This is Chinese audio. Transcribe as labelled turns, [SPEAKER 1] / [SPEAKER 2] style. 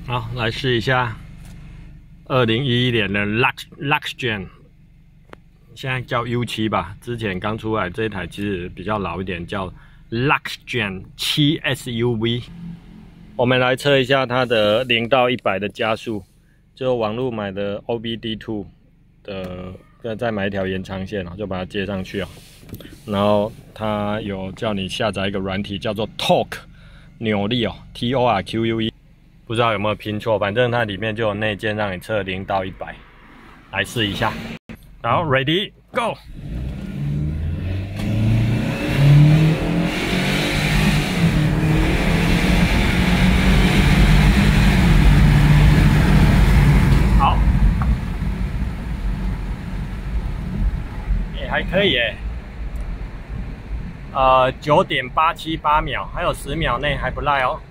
[SPEAKER 1] 好，来试一下2011年的 Luxgen， 现在叫 U7 吧。之前刚出来这一台其实比较老一点，叫 Luxgen 7 SUV。我们来测一下它的0到100的加速，就网络买的 OBD2 的，再买一条延长线，就把它接上去啊。然后它有叫你下载一个软体，叫做 Torque 扭力哦 ，TORQUE。 不知道有没有拼错，反正它里面就有内建让你测0到100，来试一下。然后 ready go。好，还可以耶。9.878秒，还有10秒内还不赖哦。